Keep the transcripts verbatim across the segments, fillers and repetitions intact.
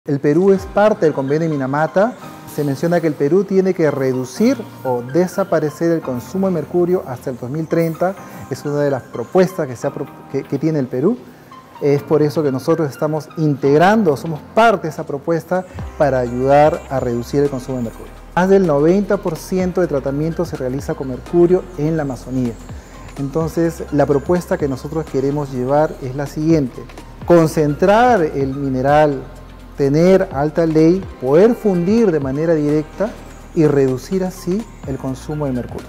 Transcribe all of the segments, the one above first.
El Perú es parte del convenio de Minamata. Se menciona que el Perú tiene que reducir o desaparecer el consumo de mercurio hasta el dos mil treinta. Es una de las propuestas que, se ha, que, que tiene el Perú. Es por eso que nosotros estamos integrando, somos parte de esa propuesta para ayudar a reducir el consumo de mercurio. Más del noventa por ciento de tratamiento se realiza con mercurio en la Amazonía. Entonces, la propuesta que nosotros queremos llevar es la siguiente: concentrar el mineral, tener alta ley, poder fundir de manera directa y reducir así el consumo de mercurio.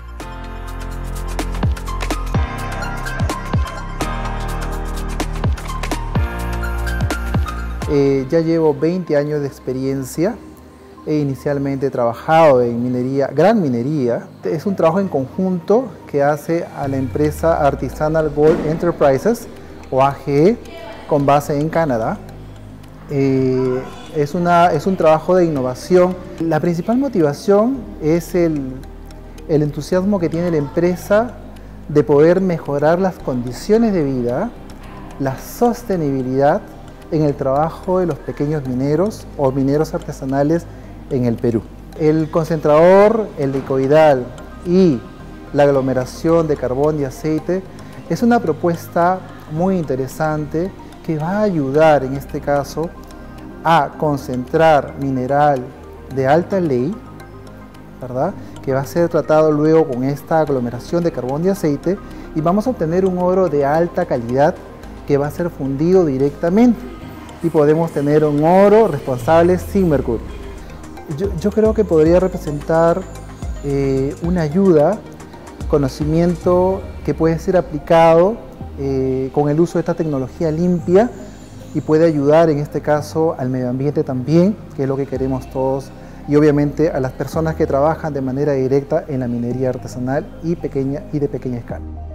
Eh, ya llevo veinte años de experiencia. He inicialmente trabajado en minería, gran minería. Es un trabajo en conjunto que hace a la empresa Artisanal Gold Enterprises, o A G E, con base en Canadá. Eh, es, una, es un trabajo de innovación. La principal motivación es el, el entusiasmo que tiene la empresa de poder mejorar las condiciones de vida, la sostenibilidad en el trabajo de los pequeños mineros o mineros artesanales en el Perú. El concentrador, el licoidal y la aglomeración de carbón y aceite es una propuesta muy interesante que va a ayudar en este caso a concentrar mineral de alta ley, ¿verdad?, que va a ser tratado luego con esta aglomeración de carbón y aceite, y vamos a obtener un oro de alta calidad que va a ser fundido directamente y podemos tener un oro responsable sin mercurio. Yo, yo creo que podría representar eh, una ayuda, conocimiento que puede ser aplicado eh, con el uso de esta tecnología limpia, y puede ayudar en este caso al medio ambiente también, que es lo que queremos todos, y obviamente a las personas que trabajan de manera directa en la minería artesanal y, pequeña, y de pequeña escala.